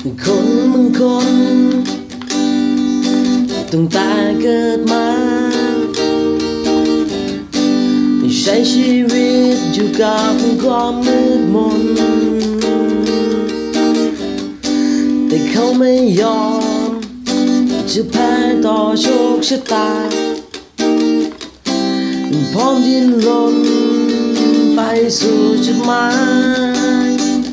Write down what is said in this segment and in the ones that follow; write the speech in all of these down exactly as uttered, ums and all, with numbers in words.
คนบางคนตั้งแต่เกิดมาใช้ชีวิตอยู่กับความมืดมนแต่เขาไม่ยอมจะแพ้ต่อโชคชะตาพร้อมดิ้นรนไปสู่จุดหมาย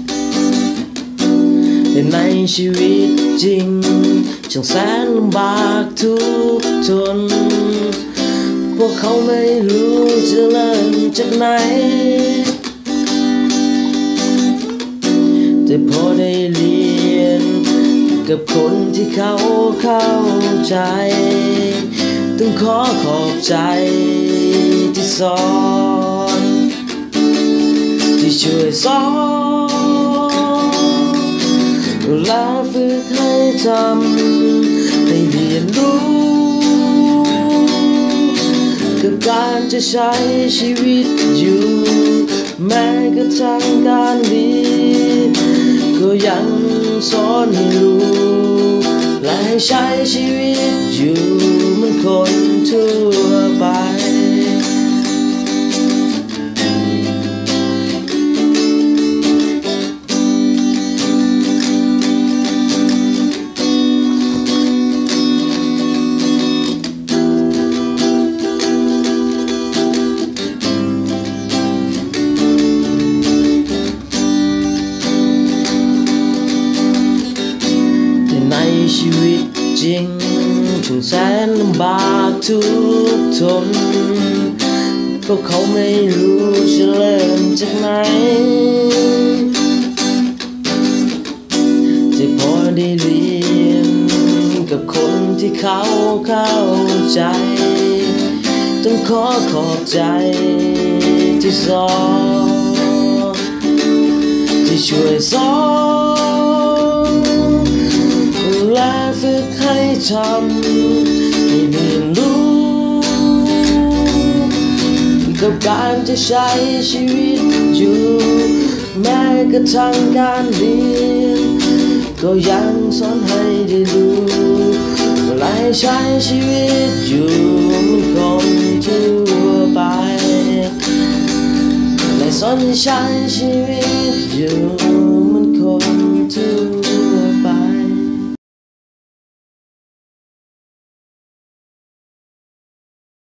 แต่ในชีวิตจริงช่างแสนลำบากทุกข์ทนพวกเขาไม่รู้จะเริ่มจากไหนแต่พอได้เรียนกับคนที่เขาเข้าใจต้องขอขอบใจที่สอนที่ช่วยสอนและฝึกให้จำให้เรียนรู้กับการจะใช้ชีวิตอยู่แม้กระทั่งการเรียนก็ยังสอนให้รู้และให้ใช้ชีวิตอยู่เหมือนคนทั่วไปในชีวิตจริงช่างแสนลำบากทุกข์ทนพวกเขาไม่รู้จะเริ่มจากไหนแต่พอได้เรียนกับคนที่เขาเข้าใจต้องขอขอบใจที่สอนที่ช่วยสอนและฝึกให้ทำให้เรียนรู้กับการจะใช้ชีวิตอยู่แม้กระทั่งการเรียนก็ยังสอนให้ได้รู้และใช้ชีวิตอยู่เหมือนคนทั่วไปและสอนให้ใช้ชีวิตอยู่